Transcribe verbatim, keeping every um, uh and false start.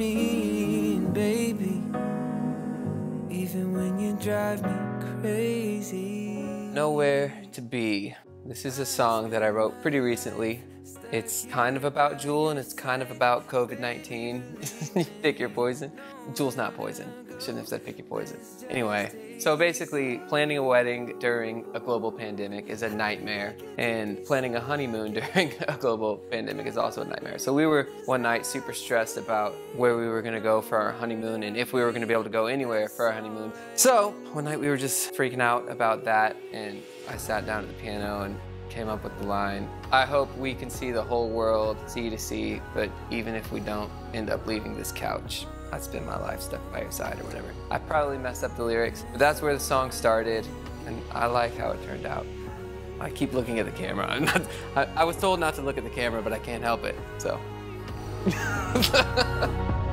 mean, baby, even when you drive me crazy. Nowhere to Be. This is a song that I wrote pretty recently. It's kind of about Jewel and it's kind of about COVID nineteen. Pick your poison. Jewel's not poison. I shouldn't have said pick your poison. Anyway, so basically planning a wedding during a global pandemic is a nightmare, and planning a honeymoon during a global pandemic is also a nightmare. So we were one night super stressed about where we were gonna go for our honeymoon and if we were gonna be able to go anywhere for our honeymoon. So one night we were just freaking out about that, and I sat down at the piano and came up with the line, I hope we can see the whole world sea to sea, but even if we don't end up leaving this couch, I'd spend my life stuck by your side or whatever. I probably messed up the lyrics, but that's where the song started, and I like how it turned out. I keep looking at the camera. I'm not, I, I was told not to look at the camera, but I can't help it, so.